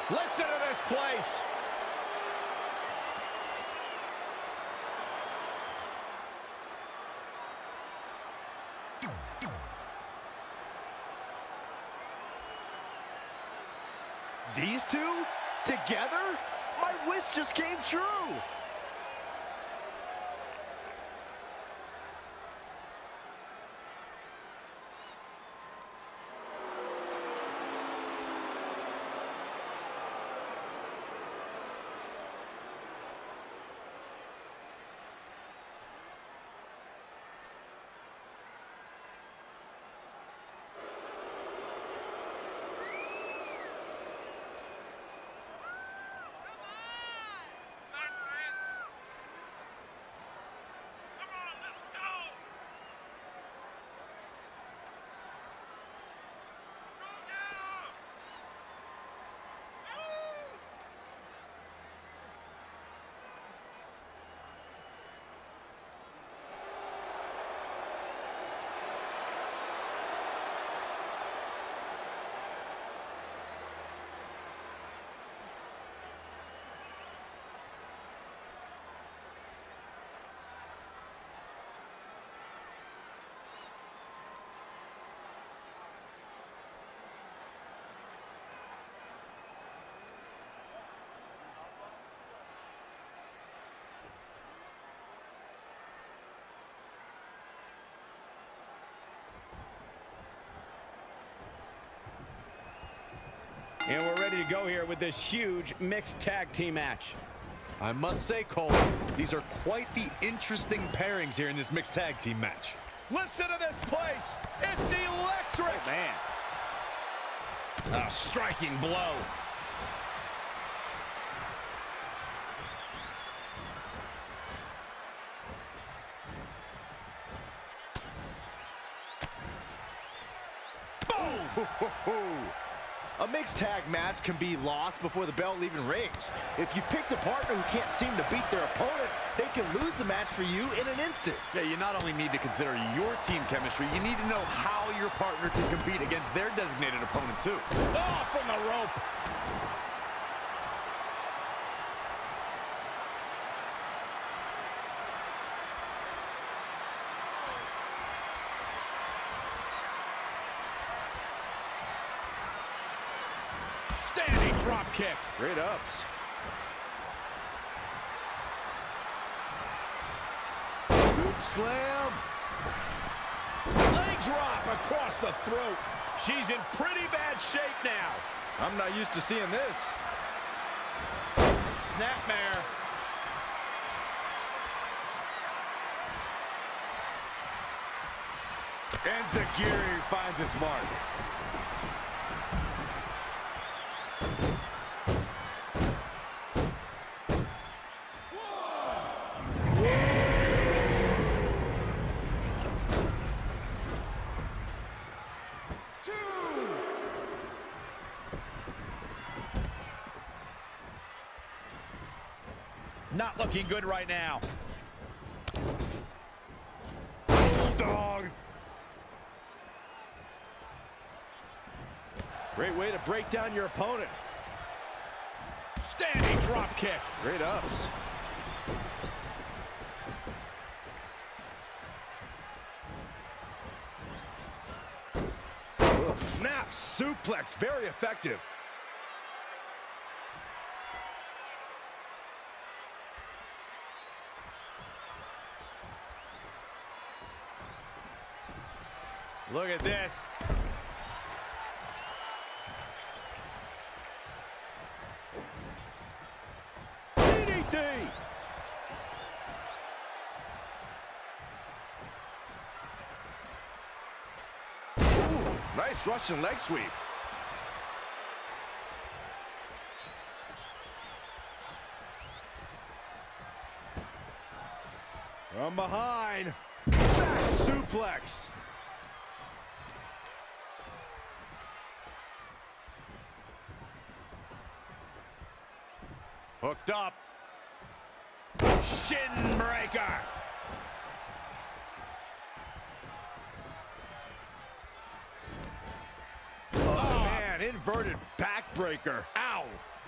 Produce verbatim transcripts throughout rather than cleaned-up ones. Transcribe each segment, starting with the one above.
Listen to this place. These two together? My wish just came true. And we're ready to go here with this huge mixed tag team match. I must say, Cole, these are quite the interesting pairings here in this mixed tag team match. Listen to this place. It's electric. Oh, man. A striking blow. Boom! A mixed tag match can be lost before the bell even rings. If you picked a partner who can't seem to beat their opponent, they can lose the match for you in an instant. Yeah, you not only need to consider your team chemistry, you need to know how your partner can compete against their designated opponent, too. Oh, from the rope. Standing drop kick. Great ups. Scoop slam. Leg drop across the throat. She's in pretty bad shape now. I'm not used to seeing this. Snapmare. Enziguri finds its mark. Not looking good right now. Bulldog. Great way to break down your opponent. Standing drop kick. Great ups. Ugh, snap suplex, very effective. Look at this. D D T. Ooh, nice Russian leg sweep. From behind. Back suplex. Hooked up. Shin breaker. Oh, man, inverted backbreaker. Ow.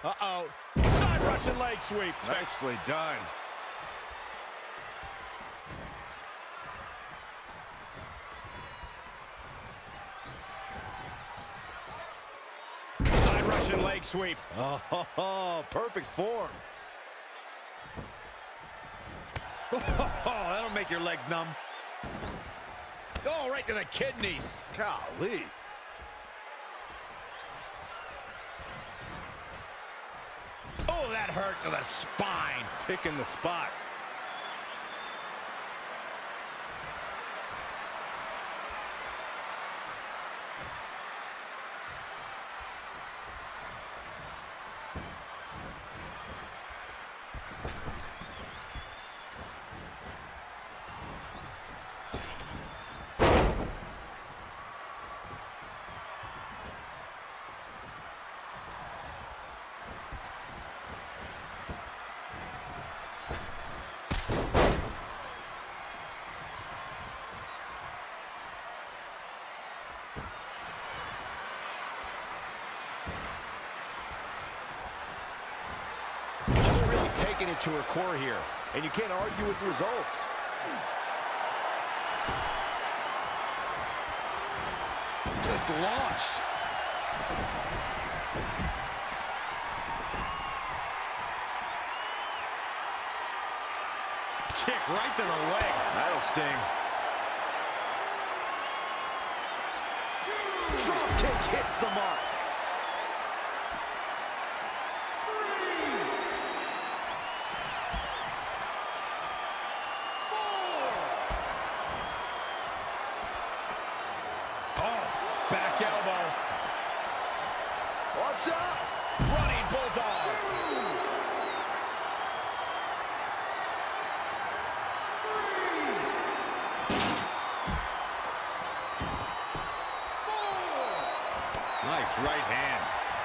Uh-oh. Side Russian leg sweep. Nicely done. Side Russian leg sweep. Oh, ho, ho, perfect form. Oh, that'll make your legs numb. Oh, right to the kidneys. Golly. Oh, that hurt to the spine. Picking the spot. Taking it to her core here, and you can't argue with the results. Just launched. Kick right to the leg. That'll sting. Drop kick hits the mark. Back elbow. Watch out! Running bulldog. Two. Three. Four. Nice right hand.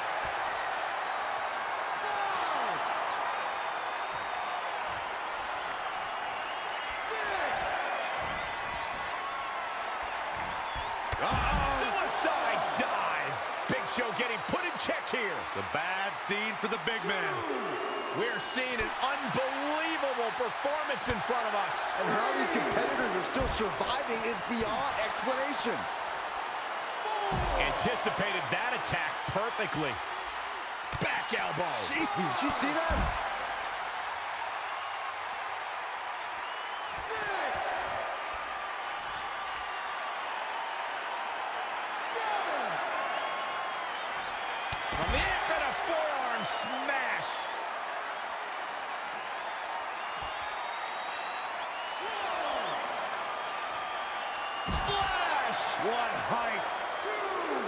Five. Six. Uh-oh. Suicide dive. Big Show getting put in check here. It's a bad scene for the big man. We're seeing an unbelievable performance in front of us. And how these competitors are still surviving is beyond explanation. Anticipated that attack perfectly. Back elbow. Jeez, did you see that? Six. Seven. From the apron, a forearm smash. One. Splash. What height. Two.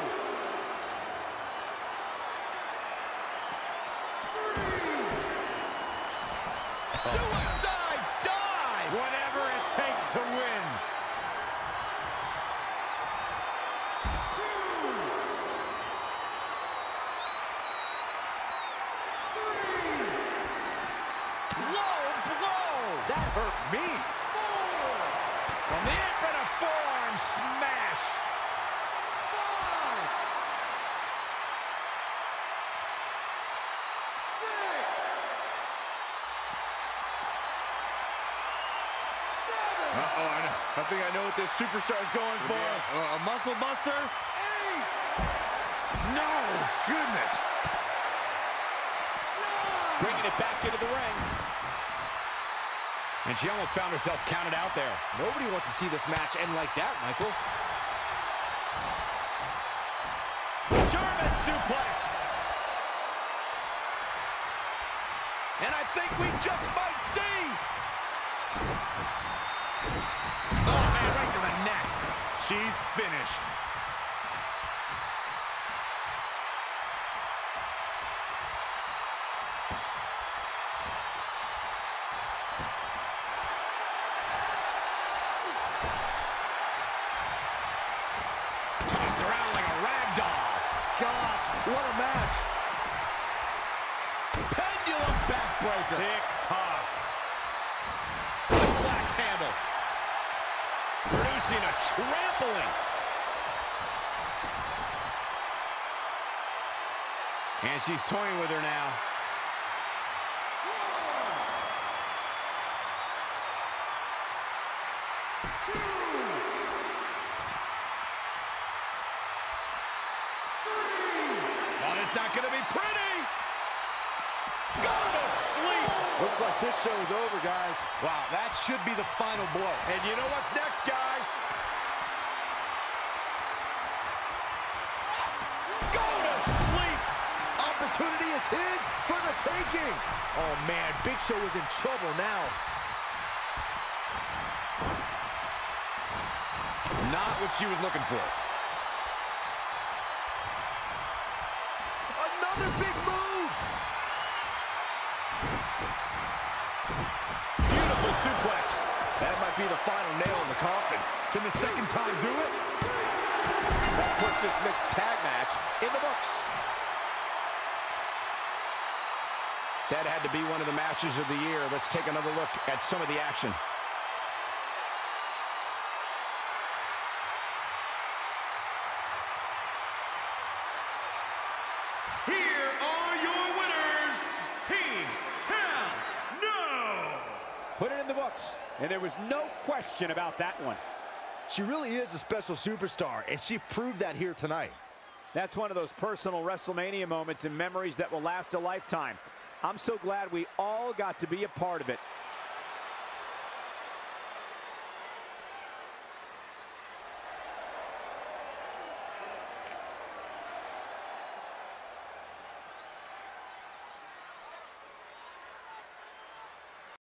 Three. Suicide dive. Whatever it takes to win. Two. Three. Low blow. That hurt me. Four. From the apron, a forearm smash. Five. Six. Seven. Uh-oh, I, know. I think I know what this superstar's going for. Yeah. A muscle buster? Eight. No! Goodness! Nine. Bringing it back into the ring. And she almost found herself counted out there. Nobody wants to see this match end like that, Michael. German suplex. And I think we just might see. Oh, man, right to the neck. She's finished. Tossed around like a rag doll. Gosh, what a match. Pendulum backbreaker. Tick-tock. Double axe handle. Producing a trampling. And she's toying with her now. Two. Oh, it's not going to be pretty. Go to sleep. Looks like this show is over, guys. Wow, that should be the final blow. And you know what's next, guys? Go to sleep. Opportunity is his for the taking. Oh, man, Big Show is in trouble now. Not what she was looking for. Another big move. Beautiful suplex. That might be the final nail in the coffin. Can the second time do it? That puts this mixed tag match in the books. That had to be one of the matches of the year. Let's take another look at some of the action. Here are your winners, Team Hell No! Put it in the books, and there was no question about that one. She really is a special superstar, and she proved that here tonight. That's one of those personal WrestleMania moments and memories that will last a lifetime. I'm so glad we all got to be a part of it.